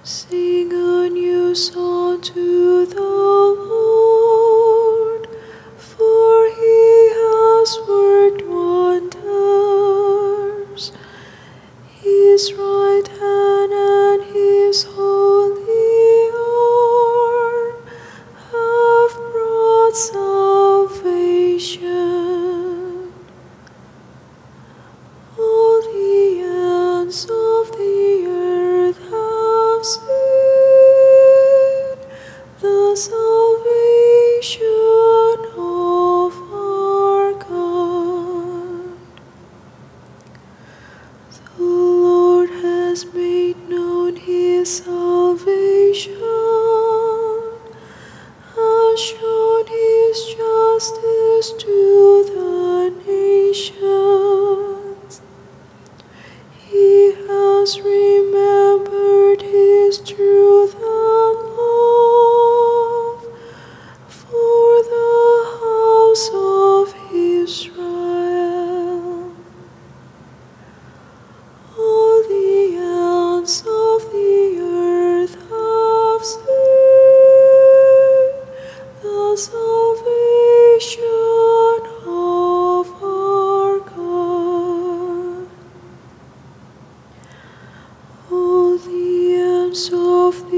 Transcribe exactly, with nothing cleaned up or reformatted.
Sing a new song to the Lord, for he has worked wonders. His right hand and his holy arm have brought salvation. All the ends of the earth have seen the salvation of our God. The Lord has made known his salvation, has shown his justice to the nations. He has remembered his truth and love for the house of Israel. All the ends of the earth have seen the salvation of our God. All the ends of